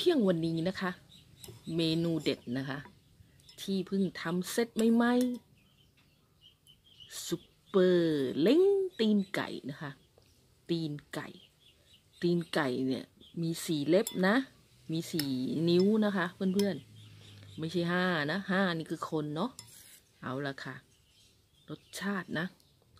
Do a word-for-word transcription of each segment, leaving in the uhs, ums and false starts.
ที่ยงวันนี้นะคะเมนูเด็ดนะคะที่เพิ่งทำเสร็จใหม่ๆซุปเปอร์เล้งตีนไก่นะคะตีนไก่ตีนไก่เนี่ยมีสี่เล็บนะมีสี่นิ้วนะคะเพื่อนๆไม่ใช่ห้านะห้านี่คือคนเนาะเอาละค่ะรสชาตินะ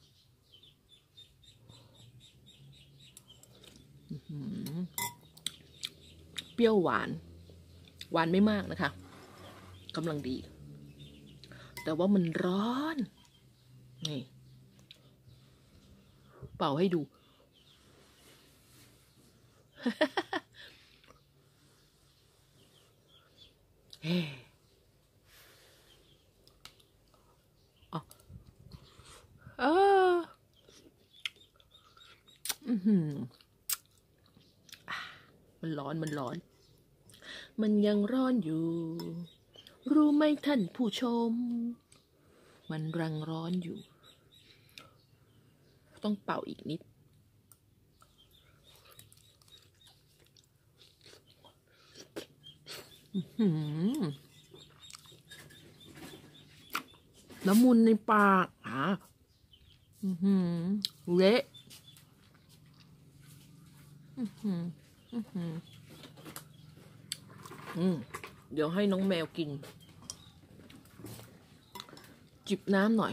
เปรี้ยวหวานหวานไม่มากนะคะกำลังดีแต่ว่ามันร้อนนี่เป่าให้ดู เฮ้อ๋อเอออือหือมันร้อนมันร้อนมันยังร้อนอยู่รู้ไหมท่านผู้ชมมันรังร้อนอยู่ต้องเป่าอีกนิดละมุนในปากอ่ะเละเดี๋ยวให้น้องแมวกินจิบน้ำหน่อย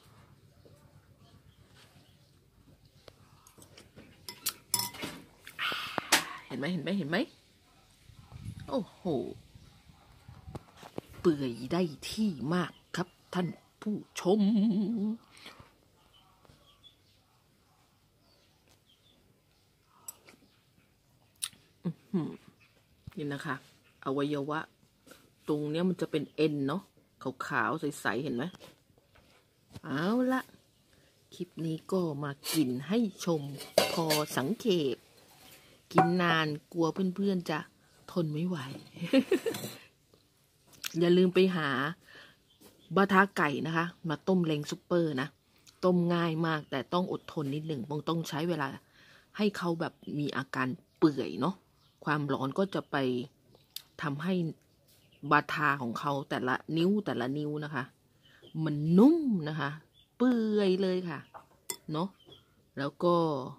เห็นไหมเห็นไหมเห็นไหมโอ้โหเปื่อยได้ที่มากครับท่านผู้ชมนี่นะคะอวัยวะตรงเนี้ยมันจะเป็นเอ็นเนาะขาวๆใสๆเห็นไหมเอาละคลิปนี้ก็มากินให้ชมพอสังเกตกินนานกลัวเพื่อนๆจะทนไม่ไหว อย่าลืมไปหาบะทาไก่นะคะมาต้มเล้งซุปเปอร์นะต้มง่ายมากแต่ต้องอดทนนิดหนึ่งต้องใช้เวลาให้เขาแบบมีอาการเปื่อยเนาะความร้อนก็จะไปทำให้บาทาของเขาแต่ละนิ้วแต่ละนิ้วนะคะมันนุ่มนะคะเปื่อยเลยค่ะเนาะแล้วก็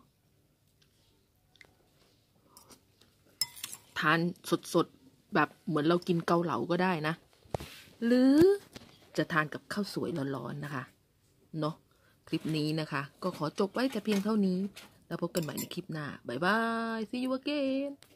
ทานสดๆแบบเหมือนเรากินเกาเหลาก็ได้นะหรือจะทานกับข้าวสวยร้อนๆนะคะเนาะคลิปนี้นะคะก็ขอจบไว้แต่เพียงเท่านี้แล้วพบกันใหม่ในคลิปหน้าบ๊ายบาย see you again